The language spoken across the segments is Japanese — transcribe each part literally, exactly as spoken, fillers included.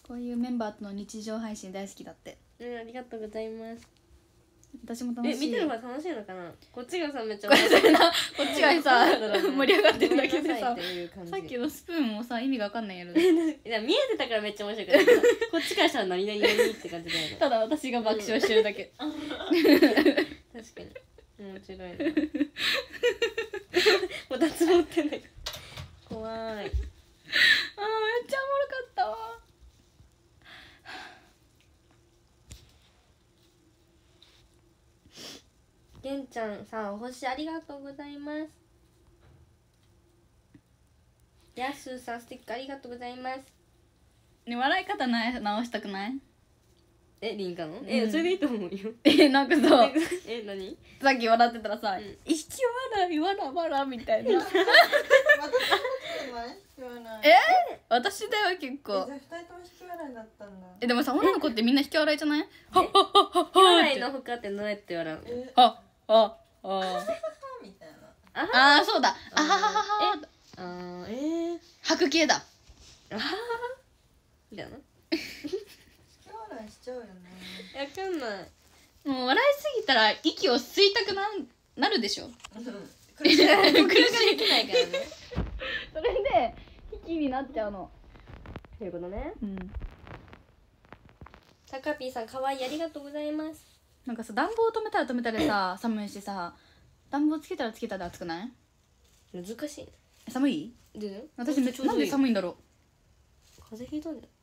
こういうメンバーとの日常配信大好きだって。 うん、ありがとうございます。 私も楽しい。 え、見てる方が楽しいのかな。こっちがさめっちゃこっちがさ盛り上がってるだけでさ、さっきのスプーンもさ意味が分かんないやろ。いや見えてたからめっちゃ面白かった。こっちからしたら何々何って感じだよね。 ただ私が爆笑してるだけ。 確かに面白いな。もう脱毛ってんだけど怖い。あーめっちゃおもろかったわ。 げんちゃんさん、お星ありがとうございます。やすーさん、ステッカーありがとうございます。 ね、笑い方な直したくない？ え、リンカの？え、うん、それでいいと思うよ。 え、なんかさえ、何？ さっき笑ってたらさ、うん、意識笑い、笑笑みたいな。え？私だよ、結構。 え、じゃあふたりとも引き笑いだったんだ。 え、でもさ、女の子ってみんな引き笑いじゃない？はっはっはっはっ笑いのほかってどうやって笑うの？ はっああみたいな。 ああ、そうだ。あはははは。 あー、えー、 吐く系だ。 あははみたいな。 引き笑いしちゃうよね。 わかんない。 もう笑いすぎたら息を吸いたくななるでしょ。 苦しくないからね。 それで息になっちゃうの。 ということね。 うん。 たかぴーさん、かわいい、ありがとうございます。 なんかさ、暖房止めたら止めたらさ寒いしさ、暖房つけたらつけたら暑くない？ 難しいね。 寒い？ 全然。 私めっちゃなんで寒いんだろう。 風邪ひいたんだよ。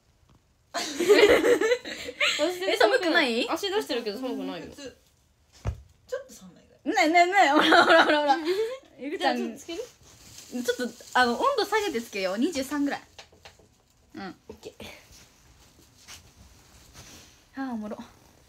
え、寒くない？ 足出してるけど寒くないよ。 ちょっと寒いぐらい。ねえねえねえ、ほらほらほらほら。ゆくちゃんちょっとつける？ ちょっとあの温度下げてつけよう。にじゅうさんぐらい。うん。 オッケー。 あーおもろ。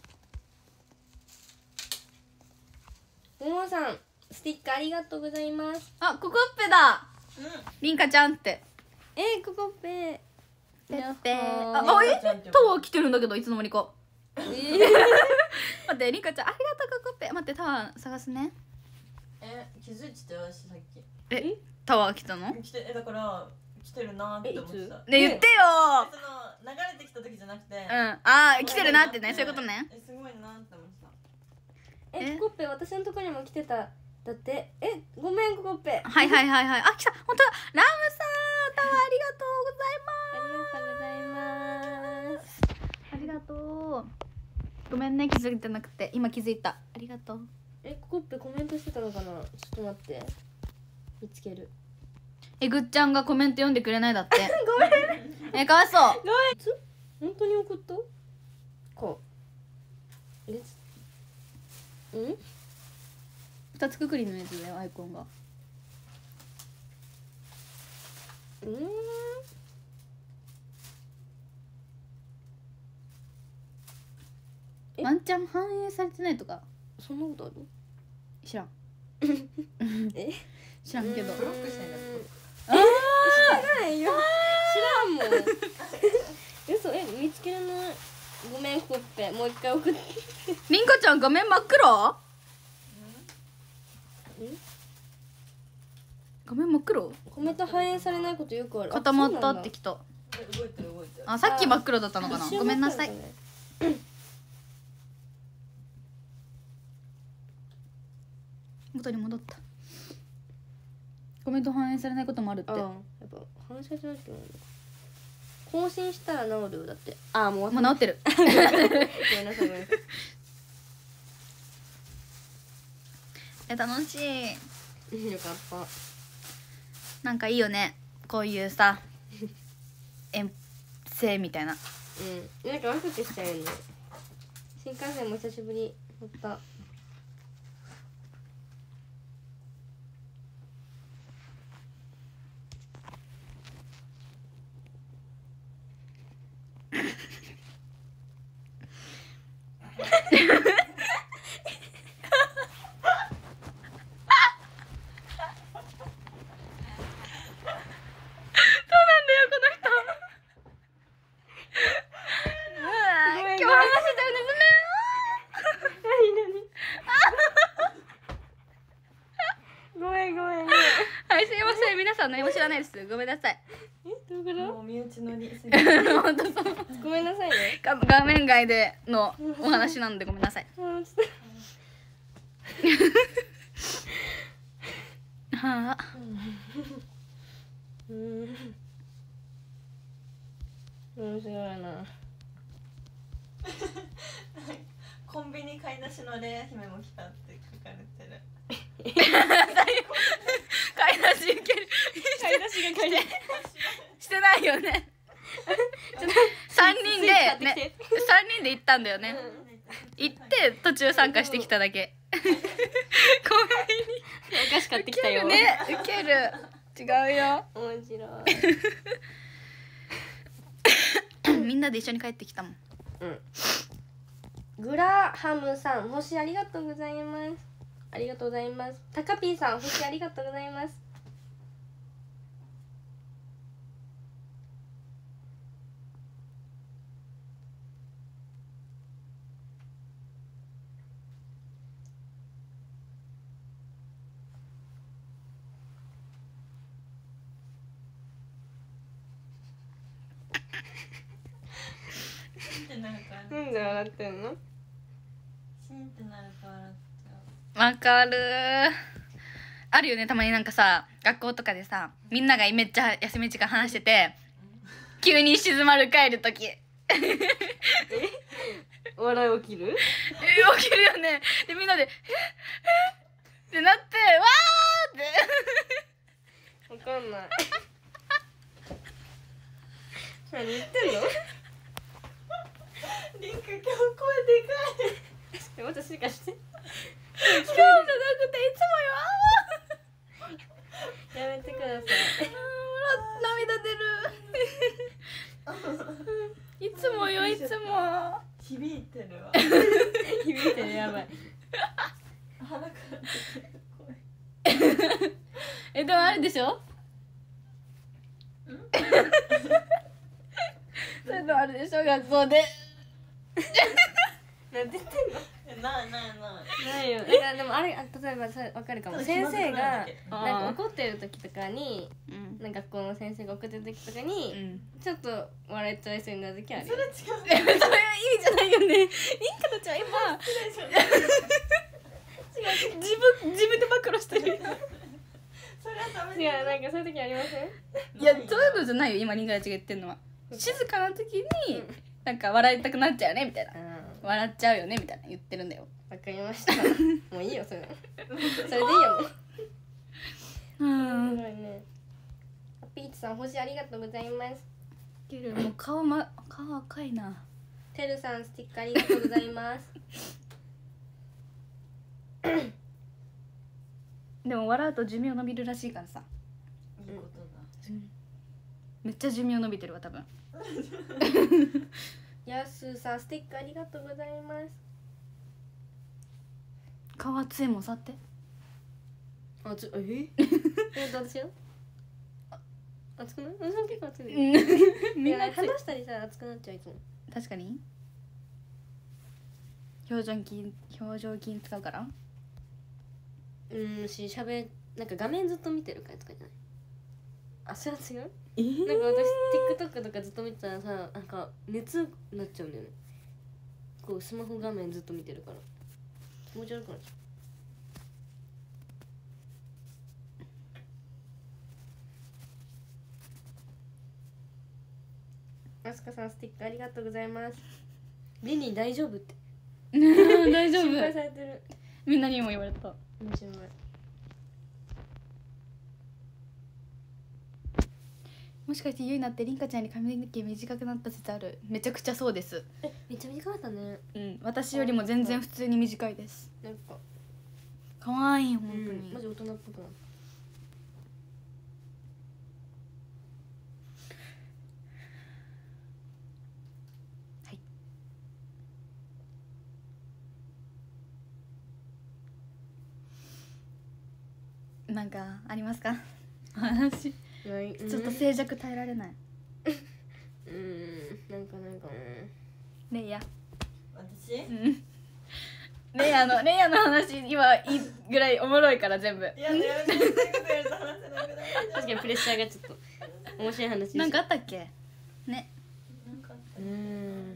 ももさん、スティッカーありがとうございます。 あ、ココッペだ。 うん。 りんかちゃんって。 えー、ココッペ。 ペッペー。 あ、 あ、え、タワー来てるんだけどいつの間にか。 えー、 待って、りんかちゃんありがとうココッペ。待って、タワー探すね。 え、気づいてたよ、私さっき。 え、タワー来たの？ 来て、え、だから来てるなーって思ってた。 ね、言ってよー。その流れてきた時じゃなくて。 うん。あー、来てるなってね、そういうことね。 え、すごいなって思ってた。 え、ココッペ、私のところにも来てた。だって、え、ごめんココッペ。 はいはいはいはい。あ、来た。本当だ。ラムさん、タワーありがとうございます。 ありがとうございます。 ありがとう。ごめんね、気づいてなくて。今気づいた。ありがとう。 え、ココッペコメントしてたのかな。ちょっと待って。見つける。 えぐっちゃんがコメント読んでくれないだって。 ごめん。 え、かわいそう。 ごめん。本当に送った？こう。え、うん？ 二つくくりのやつだよ、アイコンが。 うーん。 ワンチャン反映されてないとかそんなことある？ 知らん。 え？ 知らんけど。 ブロックしてんだよ。 ああ、 知らないよ。知らんもん。嘘、え、見つけれない。ごめんコッペ、もう一回送って。 りんかちゃん画面真っ黒？画面真っ黒？ コメント反映されないことよくある。 固まったってきた。 動いてる動いてる。 あ、さっき真っ黒だったのかな。ごめんなさい。元に戻った。コメント反映されないこともあるって。 ああ、やっぱ反映されてないってことなんだ。更新したら治るだって。ああ、もうもう治ってる。 ごめんなさいごめんなさい。 え、楽しい。 よかった。 なんかいいよね、こういうさ遠征みたいな。 うん、なんかワクワクしちゃうよね。新幹線も久しぶり乗った。 も知らないです。ごめんなさい。 えどういうこもう身内乗りすぎ本当そう。 とごめんなさいねが画面外でのお話なんでごめんなさい。 あーちょっはあ。 とうん面白いなコンビニ買い出しのレア姫も来たって書かれてる。 買い出し受ける買い出しが買い出ししてないよね。三人でね、三人で行ったんだよね。行って途中参加してきただけ。コンビお菓子買ってきたよニね、受ける。違うよ。 面白いみんなで一緒に帰ってきたもん。 うんグラハムさん星ありがとうございますありがとうございますタカピーさん星ありがとうございますシンってなるからなんで笑ってんのシンってなると笑っちゃう。 わかるー。あるよね、たまになんかさ、学校とかでさ、みんながめっちゃ休み時間話してて、急に静まる帰るとき。え、 笑い起きる起きるよね。で、みんなで、ええってなって、わーって。 わかんない何言ってんのリンク今日声でかい。 私がして今日じゃなくていつもよ。 やめてくださいあー涙出る。いつもよ、いつも。 響いてるわ。 響いてるやばい鼻から出てる声。 え、でもあれでしょそれでもあれでしょ、学校で。 なんて言ってんのえないないない。 ないよ。いやでもあれあ例えばさわかるかも。先生があーなんか怒ってる時とかに、 うん。 なんか学校の先生が怒ってる時とかうに、 ん。 ちょっと笑っちゃいそうになる時あるそよ。 れ違う。 え、それ意味じゃないよね。リンカたちは今、自分、自分で暴露してる。 それはダメ違うなんかそういう時ありません？ いや、そういうのじゃないよ、今リンカたちが言ってるのは。静かな時に、なんか笑いたくなっちゃうよねみたいな。 あ笑っちゃうよねみたいな言ってるんだよ。 あわかりました。もういいよそれ。それでいいよもう。 うん。 すごいね。ピーチさん星ありがとうございます。 けどもう顔ま顔赤いな。 てるさんスティッカーありがとうございます。 でも笑うと寿命伸びるらしいからさ。 いいことだ。 めっちゃ寿命伸びてるわ多分。 やすさんスティッカーありがとうございます。 顔熱いもん触って。 あつえ？えどうしよう。あ熱くない？私も結構熱い。 みんな熱い。 話したりさ熱くなっちゃういつも。 確かに。表情筋表情筋使うから。 うんししゃべなんか画面ずっと見てるからとかじゃない。あそれは違う？ えーなんか私 TikTok とかずっと見てたらさなんか熱なっちゃうんだよね。こうスマホ画面ずっと見てるから気持ち悪くなっちゃう。あすかさんスティッカーありがとうございます。リニー大丈夫って大丈心配夫。 されてる。 みんなにも言われた。 面白い。 もしかしてゆいなってりんかちゃんに髪の毛短くなった説ある。めちゃくちゃそうです。 えめっちゃ短かったね。 うん、私よりも全然普通に短いです。 なんか可愛い本当うんに。 マジ大人っぽくなった。 なんかありますか？話ちないょっと静寂耐えられない。 うんなんかなんかレイヤ。 私？ うん。 レイヤのレイヤの話今いいぐらいおもろいから全部。 いやいやいやそういうことやると話せなくなる確かにプレッシャーがちょっと面白い話でしょ。 なんかあったっけね。 なんかあったうーん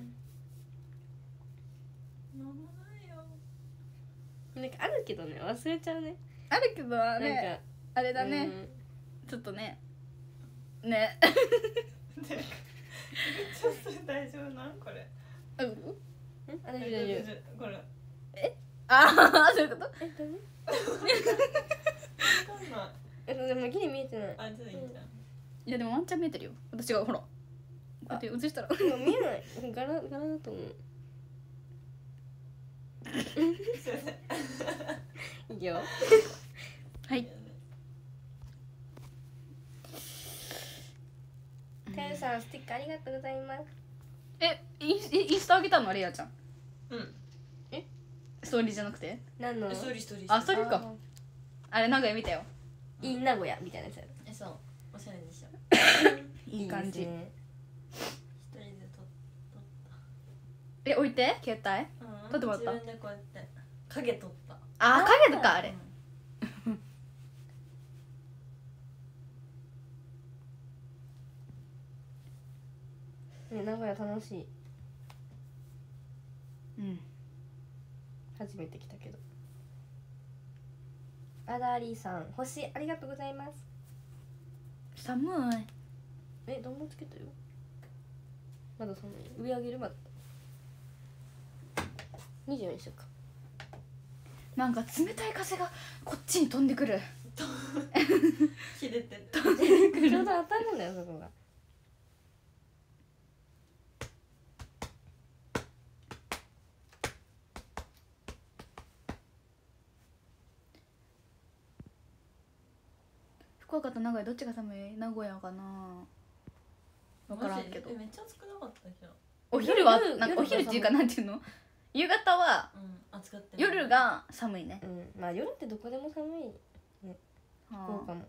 なんもないよ。 なんかあるけどね忘れちゃうね。 あるけどなんかねあれだね、ちょっとねねちょっと大丈夫なんこれ。 うんうんんあ大丈夫大丈夫。 これ。わああそういうこと。 えダメ？ かんない。 えでもギリ見えてない。 あ、じゃあいいじゃん。 いやでもワンチャン見えてるよ私がほらこうやって映したら今見えない柄柄だと思う。 すいません。 いいよ。 はいかゆさんスティッカーありがとうございます。 えインスインスタあげたのレイヤちゃんうん。 ストーリーじゃなくて何の？ ストーリーストーリー。 あストーリーかああれなんか見たよいい名古屋みたいなやつやる。 え、そう。おしゃれでしょ。 いい感じですね。 一人で撮っ撮っえ置いて携帯た。うん。 撮ってもらった自分でこうやって影撮った。 あ影とかあれね名古屋楽しい。 うん初めて来たけど。アダーリーさん星ありがとうございます。 寒いえ暖房つけたよ。まだ寒い。上上げるまだ。にじゅうよんにしようか。 なんか冷たい風がこっちに飛んでくる切れてる。 ちょうど当たるんだよそこが。 福岡と名古屋どっちが寒い？名古屋かな分からんけどマジでえめっちゃ暑くなかった今日。 お昼は夜なんかお昼っていうか夜がなんていうの夕方はうん、暑かったよ。 夜が寒いねうんまあ夜ってどこでも寒い。福は岡も。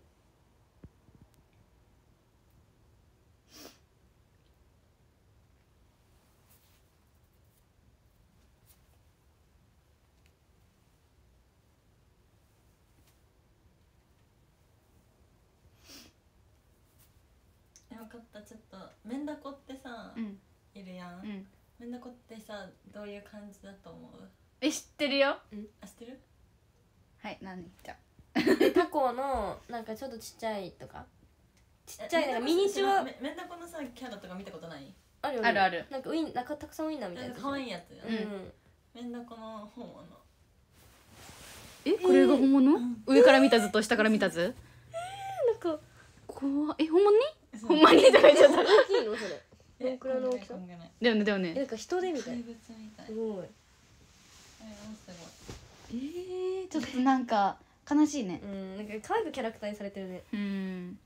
え分かった。ちょっとメンダコってさ、 うんいるやん。 うんメンダコってさどういう感じだと思う？ え知ってるよあ、知ってる？ はい何じゃえタコのなんかちょっとちっちゃいとかちっちゃいなんかミニチュアメメンダコのさキャラとか見たことない？ あるよね。 あるあるなんかウインなんかたくさんウインナーみたいなやつ。 可愛いやつよ。 うんうん。 メンダコの本物。 えこれが本物、上から見た図と下から見た図なんか怖えほんまにほんまにとか言っちゃった大きいのそれ。どんくらいの大きさ？ こんぐらいだよねだよえなんねか人手みたいな。 怪物みたい。 すごい。 あれもすえー、ちょっとなんか悲しいねうんなんか可愛くキャラクターにされてるね。 うん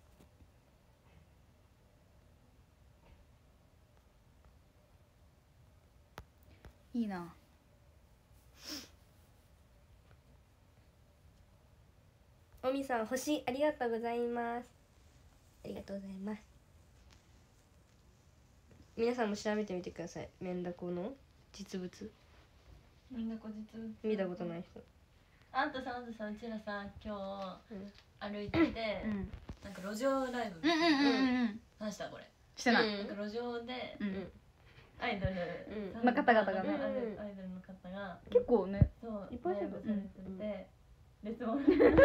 いいなおみさん星ありがとうございます。ありがとうございます。皆さんも調べてみてください。メンダコの実物ごい。メンダコ実物見たことない人。 あんたさあんたさうちらさ今日うん歩いてて、 うんなんか路上ライブうんうんうんうん話したこれ。 してない、 うんなんか路上でうんうんアイドルうんの方々がねアイドルアイドルの方が結構ねそういっぱいライブされてうんて、レスモラだからこれ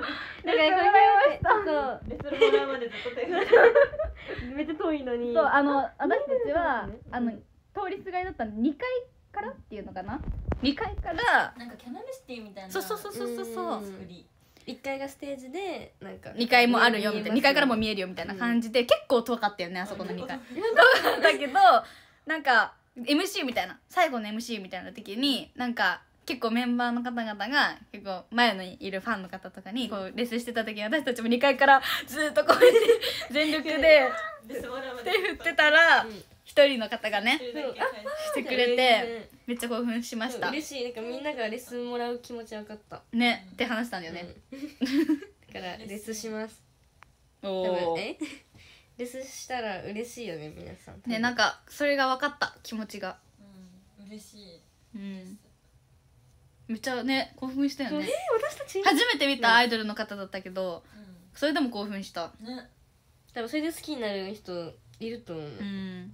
そうレスモラまでずっと手振ってめっちゃ遠いのに。 そうあの私たちはうんあの通りすがりだったのにかいからっていうのかなにかいからなんかキャナルシティみたいなそうそうそうそうそうそううん作り。 いっかいがステージでなんかにかいもあるよみたいなにかいからも見ええるよみたいな感じで、結構遠かったよねあそこのにかいうん遠かったけどなんか エムシー みたいな最後の エムシー みたいな時になんか結構メンバーの方々が結構前のいるファンの方とかにこうレッスンしてた時に私たちもにかいからずっとこうやって全力でレスモラまで手振ってたらうん一人の方がね一人だけ返してくれてめっちゃ興奮しました嬉しい。なんかみんながレッスンもらう気持ち分かった。 ねって話したんだよね、 だからレッスンします。 お多分おえレッスンしたら嬉しいよね皆さん。 ねなんかそれが分かった気持ちがうん嬉しい。 うんめっちゃね興奮したよね。 そうえー、私たち初めて見たアイドルの方だったけど、 うそれでも興奮した。 んね多分それで好きになる人いると思う、 うん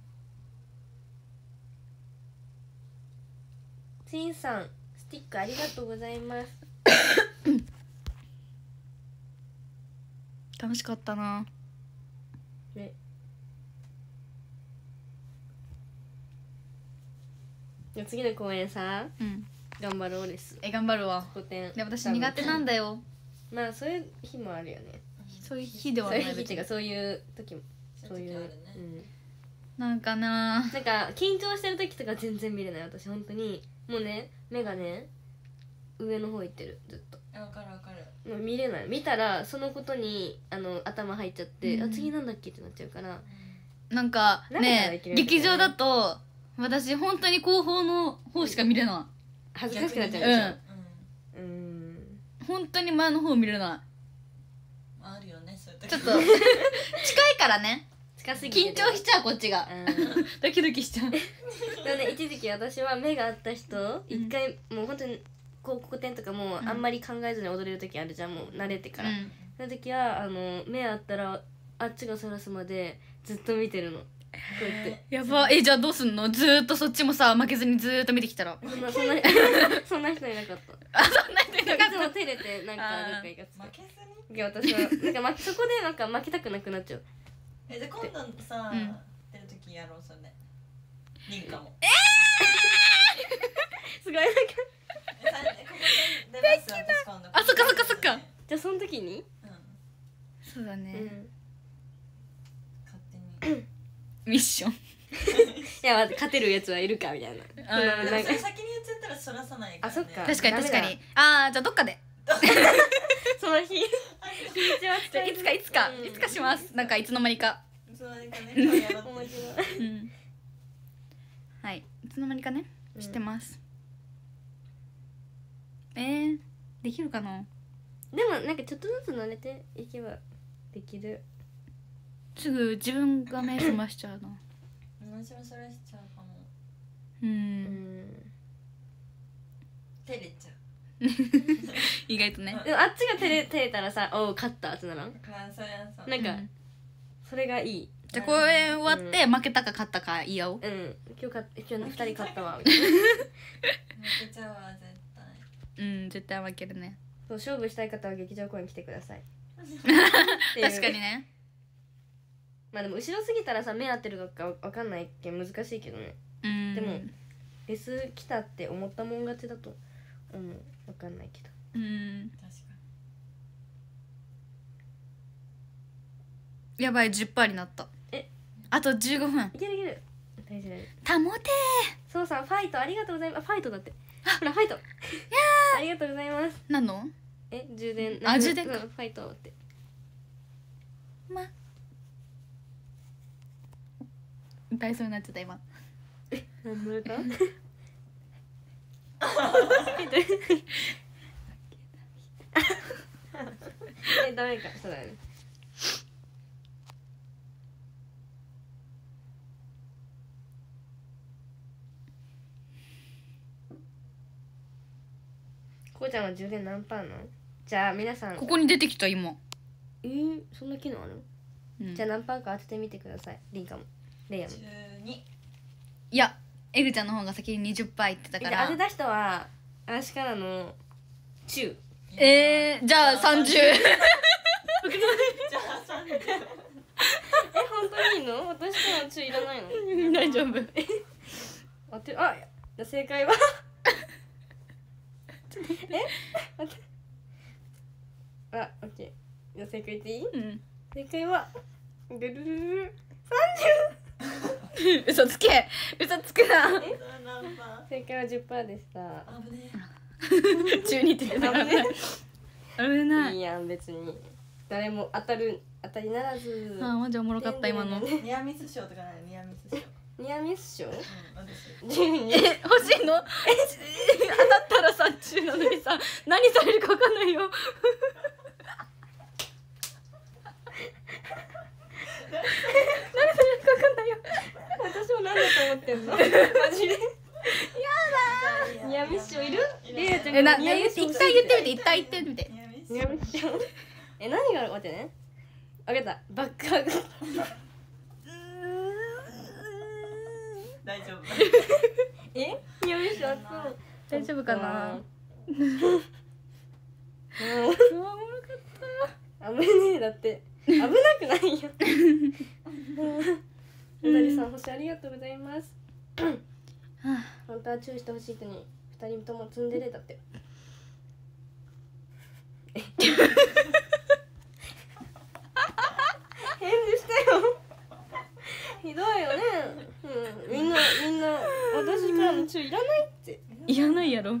ツインさんスティックありがとうございます。 楽しかったな。 ねじゃあ次の公演さうん頑張ろうです。 え頑張るわ。 古典で私苦手なんだよ。 まあそういう日もあるよね。 そういう日ではそうない別にいう日っていうかそういう時もそういうそういう時あるねうんなんかな。 なんか緊張してる時とか全然見れない私本当にもうね目がね上の方行ってるずっとわかるわかる。 もう見れない見たらそのことにあの頭入っちゃって、 うんあ次なんだっけってなっちゃうからなんか涙がねいけないんだよね劇場だと私本当に後方の方しか見れな恥ずかしくなっちゃううんでしょうんうんい。本当に前の方見れなあるよねそういう時。 い。ちょっと近いからね。 近すぎて緊張しちゃうこっちが。 うんドキドキしちゃう。 でもね一時期私は目が合った人一回もう本当に広告展とかもあんまり考えずに踊れる時あるじゃんもう慣れてから、 うんその時はあの目合ったらあっちがそらすまでずっと見てるのこうやってやばえじゃあどうすんの。ずーっとそっちもさ負けずにずーっと見てきたら。 そんなそんなそんな人いなかったあそんな人いなかっいつも照れてなんかどっか行か負けずに。 せていや私はなんか、ま、そこでなんか負けたくなくなっちゃうえじゃあ今度さ、 うん出る時やろうそれ。リンカも。 すごいなんかえさここで出ます私今度。 あそっかそっかそっか。 じゃあその時に、 うん。 そうだね、 うん、 勝手に。 ミッション。 いや待って勝てるやつはいるかみたいなあーでもなんかそれ先に言っちゃったらそらさないから、ね。 あそっか確かに確かダメに。ああじゃあどっかで。 その日日にちはじゃあいつかいつか、 うんいつかします。なんかいつの間にか。 そうなんかね今日やろう面って。 白いうん。はいいつの間にかねうんしてます。えー、できるかな。 でもなんかちょっとずつ慣れていけばできるすぐ自分が目覚ましちゃうな。 私もそれしちゃうかも。 ううんん照れちゃう。 意外とね。 でもあっちが照れ照れたらさおう勝ったってならんまあそれはそう。 なんか、 うんそれがいいじゃあ公演終わって負けたか勝ったか言い合おう。 うん今日か今日二人勝ったわみたいな負けちゃうわ絶対。 うん絶対負けるね。 そう勝負したい方は劇場公演来てください確かにね。 まあでも後ろすぎたらさ目合ってるかわかんないけん難しいけどねうんでもレス来たって思ったもん勝ちだと思うわかんないけどうん確かやばい じゅっパーセント になった。 えあとじゅうごふん。 いけるいける大丈夫保てそうさんファイトありがとうございますファイトだってほらファイトありがとうございますー何のえ充電あ充電かうんファイトってま歌いそうになっちゃった今。 何の歌えダメかそうだよねこうちゃんは充電何パーなのじゃあ皆さんここに出てきた今。 えー、そんな機能あるの、 うんじゃあ何パーか当ててみてくださいリンカもレイヤもに。じゅうに。 いやエグちゃんの方が先に にじゅっパーセント 言ってたから当てた人は私からの中えー、じゃあさんじゅう。 じゃあさんじゅう。 え本当にいいの私からの中いらないの大丈夫。 当てあじゃあ正解はえ待ってあオッケーじゃあ正解言っていいうん正解はルルルルル嘘つけ嘘つくな。 それ何パ正解は じゅっパーセント でしたー？危ね中にって言ってたからね。危ないい。 いやん別に誰も当たる当たりならずあーマジおもろかった今の。 え。ニアミス賞とかないニアミス賞。 ニアミス賞うん私。 じゅうにえ欲しいの？え当たったらさ中なのにさ何されるか分かんないよ。 私も何だと思ってんのマジでニアミス賞いるレイヤちえなえ一回言ってみて一回言ってみて。 ニヤミしよう。え何がある待ってね。あげたバックハグ。 大丈夫。 えニヤミしよう。 大丈夫かな。 うんうわおもろかった。 危ねえだって危なくないよ。うなりさん星ありがとうございます。本当は注意してほしい人に二人ともツンデレだって。返事してよ。ひどいよね。うん、みんなみんな私からの注意いらないって。 いらないやろ。 もう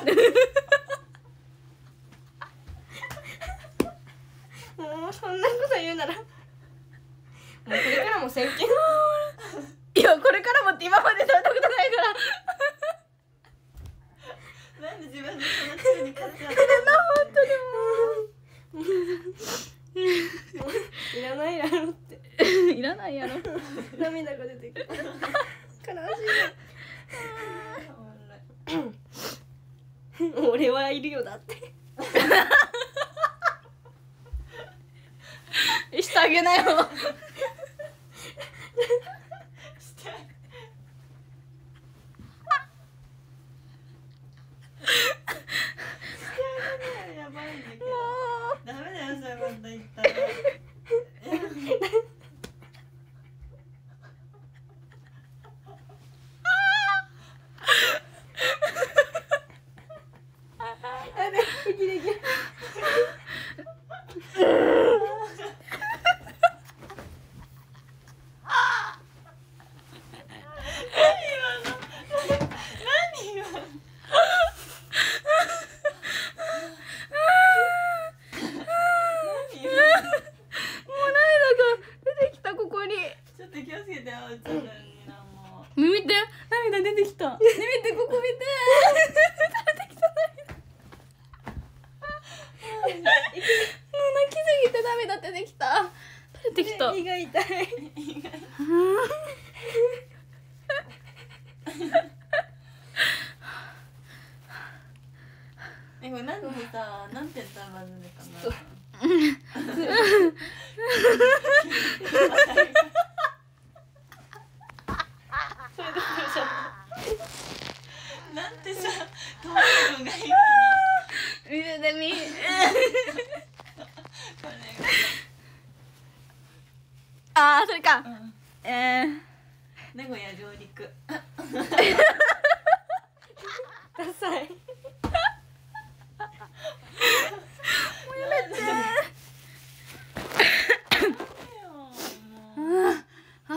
そんなこと言うならもうこれからも先見。 いやこれからもって今までされたことないから。 なんで自分でその中に勝つやつ。 いらないやろっていらないやろ。 涙が出てくる。悲しい。俺はいるよだって。 してあげなよ。 やばいんだけど。ダメだよそういうこと言ったら。 あれ息できる。 ちょっと気をつけてようちゃんになもう。 見て涙出てきた。ね見てここ見て。出てきた涙。もう泣きすぎて涙出てきた。出てきた。 胃が痛い。 えこれなんでさなんて言ったらバズるかな。 それどころじゃなんてさトマトがいいのに。 見ててみ。 これあーそれか。 が。うんえー。 名古屋上陸。 ダサい。 もうやめて。あ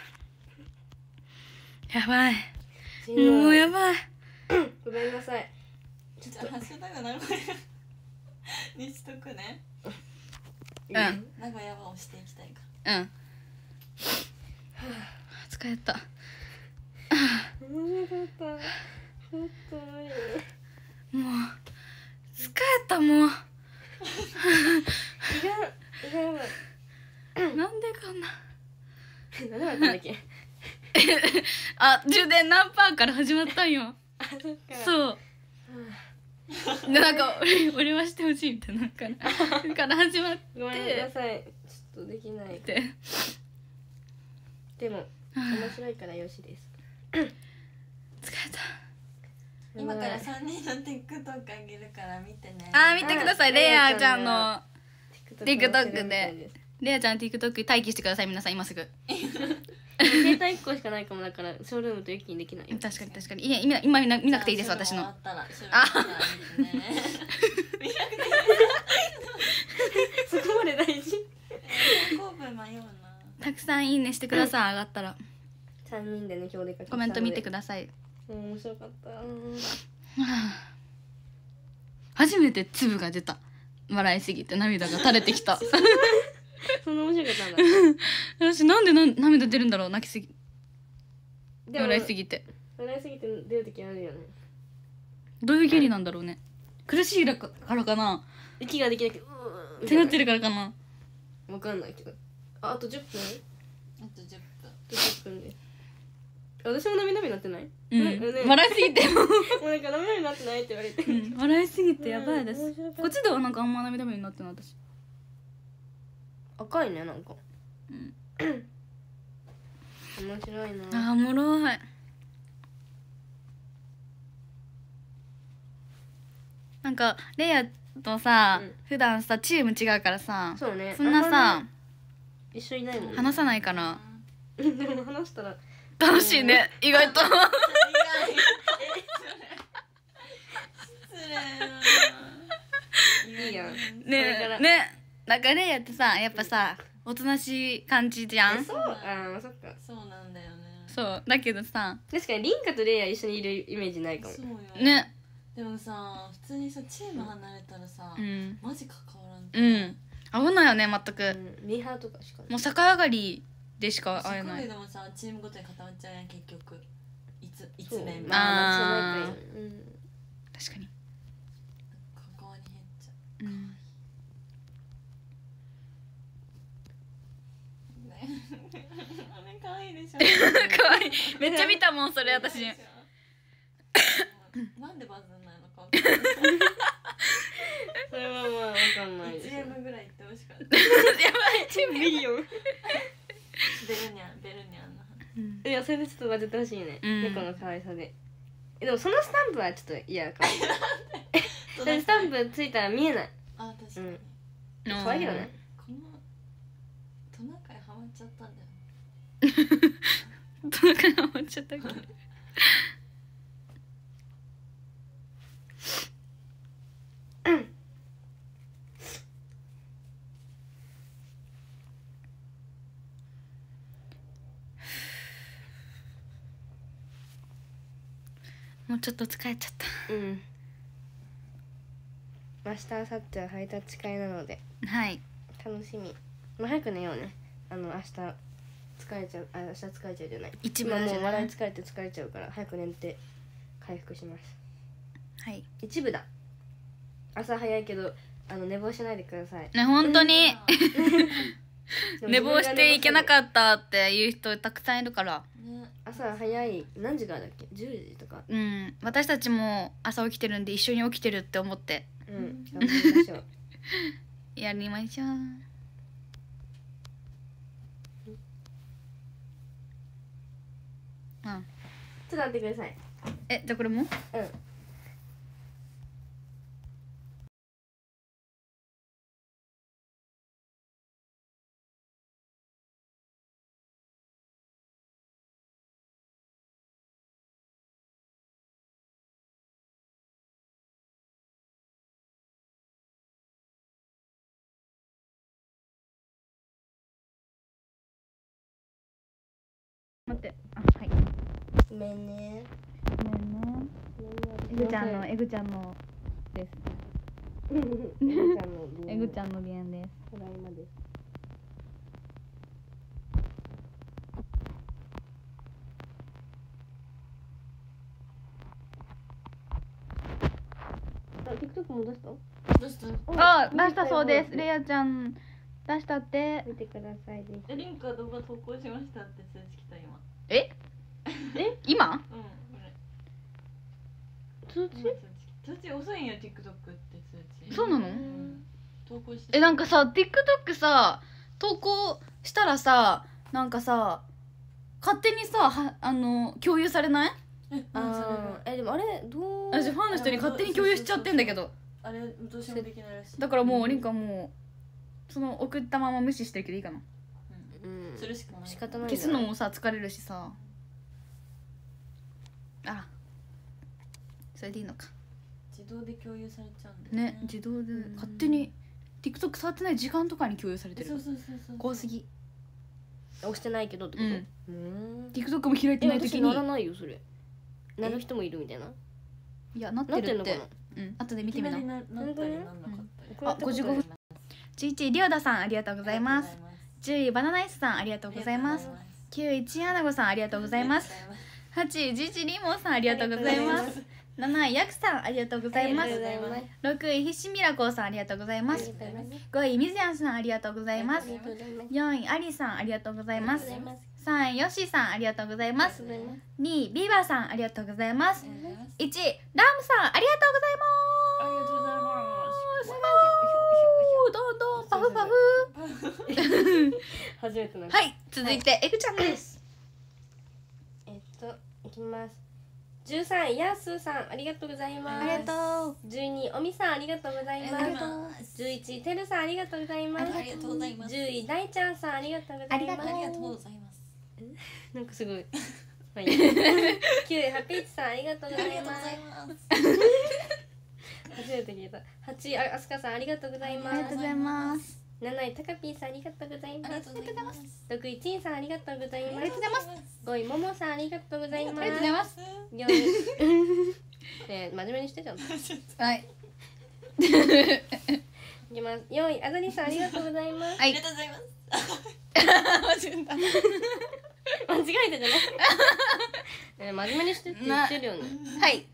ーやばい。もうやばい。 ごめんなさい。 ちょっとハッシュタグ名古屋にしとくね。 うん名古屋は押していきたいか。 うん疲れた。 面白かった。ちょっと無理。 もう疲れたもう。 いらんいらん。 なんでかな。 何だったんだっけ。 あ充電何パーから始まったんよ。 あそっか。 そうでなんか俺俺はしてほしいみたいなからから始まっごめんなさい。ちょっとできない。 てでも面白いからよしです。 疲れた。 今からさんにんの TikTok あげるから見てね。 あー見てください。 あレイヤーちゃんの TikTok TikTok でレイヤーちゃんの TikTok 待機してください皆さん今すぐ。 携帯いっこしかないかもだからショールームと一気にできないよ。 確かに確かにいや今今見な見なくていいです私の。 終わったらあ見なくていい。 そこまで大事。 神戸迷うな。 たくさんいいねしてください上がったら。 三人でね今日でかけコメント見てくだださい。 さい。面白かった。 初めて粒が出た。笑いすぎて涙が垂れてきた。 そんな面白かったんだ。 私なんでな涙出るんだろう泣きすぎでも笑いすぎて。 笑いすぎて出る時あるよね。 どういう原理なんだろうね。苦しいからかな。 息ができなくてうー手なってるからかな。 わかんないけど。ああとじゅっぷん。 あとじゅっぷん。 あとじゅっぷんです。 私も涙になってない？ うん、 ね笑いすぎてもうなんか涙になってないって言われて、 うん、笑いすぎてやばいです、 うん面白かったこっちではなんかあんま涙目になってない私。 赤いねなんかうん面白いな。 あーおもろい。なんかレイヤとさ、 うん普段さチーム違うからさ、 そうねそんなあんまさね一緒いないもんね。 話さないからでも話したら楽しいね意外と失礼ないいやんこねれからねなんかレイヤってさやっぱさおとなしい感じじゃん。 そうあーそっか。 そうなんだよね。 そうだけどさ確かにリンカとレイヤ一緒にいるイメージないかも。 そうよねでもさ普通にさチーム離れたらさ、 うんマジ関わらんとうん危ないよね全く、 うんミーハーとかしかない。 もう逆上がりでしか会え社ない。 会でもさチームごとに固まっちゃうやん結局いついそうつメンバーまああーまあそう毎回うん確かに、 関わり減っちゃうん、 うねあれ可愛いでしょかわいいめっちゃ見たもんそれ私なんでバズんないのか分かんないそれはまあわかんないですいちエムぐらい言ってほしかったやばいミリオンベルニャンベルニャンのうんいやそれでちょっと混ぜてほしいね、 うん猫の可愛さで。えでもそのスタンプはちょっと嫌かもそれスタンプついたら見えない。 あ確かに、 うん可愛いけどね。 このトナカイハマっちゃったんだよどうかな思っちゃったっけもうちょっと疲れちゃったうん明日明後日はハイタッチ会なのではい楽しみ。まあ早く寝ようね。あの明日疲れちゃうあ明日疲れちゃうじゃない一部今もうだじゃない笑い疲れて疲れちゃうから早く寝て回復します。 はい一部だ。朝早いけどあの寝坊しないでください。 ね本当にでも寝坊していけなかっったっていう人たくさんいるからねた朝早い何時からだっけじゅうじとかうん私たちも朝起きてるんで一緒に起きてるって思ってうん頑張りましょうやりましょう。うんちょっと待ってください。 えじゃあこれもうん待ってあはいごめんね。 ごめんねえぐちゃんのえぐちゃんのですえぐちゃんのえぐちゃんの鼻炎です。 ただいまです。あ、TikTok も出した？ どうしたあ出したそうです。レイヤちゃん出したって見てくださいぜひ。 えリンクは動画投稿しましたって通知来た今ええ今うんこれ通知？ 今通知通知遅いんよ TikTok って通知そうなのうん投稿してえなんかさ TikTok さ投稿したらさなんかさ勝手にさはあの共有されない？ え何それあーえでもあれどう？ 私ファンの人に勝手に共有しちゃってんだけどあれどうしようもできないらしいだからもうリンカもうその送ったまま無視してるけどいいかな。 うんうんするしかない仕方ないん消じゃない。 すのもさ疲れるしさあそれでいいのか自動で共有されちゃうんだよね自動でん勝手に TikTok 触ってない時間とかに共有されてるそうそうそうそう怖すぎ。 押してないけどってこと？ うんうーん。 TikTok も開いてえない時に私ならないよそれ。なる人もいるみたいな。 いやなってなってんのかるってうん後で見てみな。 いきなりななったりなんなかったりあごじゅうごふんじゅういちいリオダさんありがとうございます。じゅういバナナイスさんありがとうございます。きゅういチアナゴさんありがとうございます。はちいじいちリモンさんありがとうございます。なないヤクさんありがとうございます。ろくいひしミラコさんありがとうございます。ごいみずやんさんありがとうございます。よんいアリさんありがとうございます。 さんいよしさんありがとうございます。 ありがとうございます。 にいビバさんありがとうございます。 ありがとうございます。 いちラムさんありがとうございます。 ありがとうございますすどんどんパフパフ。 初めてなんはい、続いて F ちゃんです。 えっといきます。じゅうさんやすさんありがとうございます。 ありがとう。 じゅうにおみさんありがとうございます。 ありがとうございますじゅういちてるさんありがとうございます。 ありがとうございます。 じゅうい大ちゃんさんありがとうございます。 ありがとうありがとうございます。 なんかすごい。はい。きゅういハピイチさんありがとうごありがとうございます。 ざいます。 初めて聞いた。はちいああすかさんありがとうございますありがとう。ございます。 なないたかぴーさんありがとうございありがます。 とうございます。 ろくいちんさんありがとうございます。 ありがとうございます。 ごいももさんありがとうございます。 ありがとうございます。 よんいねえ真面目にしてちゃんと。 はいいきます。よんいあざりさんありがとうございます。 はいありがとうございます。 間違えた。 間違えたじゃない。ねえ真面目にしてって言ってるよね。 はい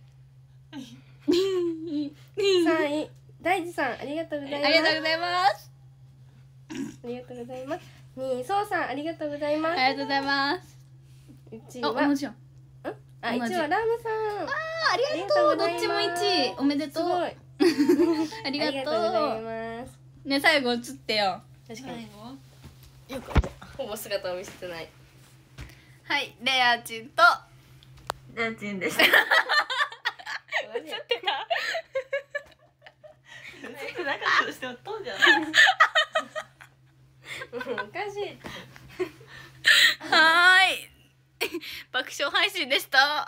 さんい大地さんありがとうございます。 ありがとうございます。 ありがとうございます。にいそうさんありがとうございます。 ありがとうございます。 いちいあ、 は同じやん。 あ、 同じいちいはラムさん。 あ、ありがとう。どっちもいちい。おめでとう。 すごい。 ありがありがとうございとます。 う。ね、最後映ってよ。 確かに。 最後。 ほぼ姿を見せてない。 はい、レアちんと。 レアチンでした。 映ってた。 映ってなかったとしても飛んじゃない。 おかしい。 はーい。爆笑配信でした。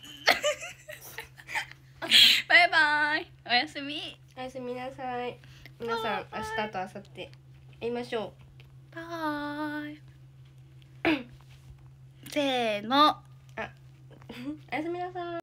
バイバイ。おやすみ。 おやすみなさい。皆さん、明日と明後日会いましょう。 バイ。せーの。 おやすみなさい。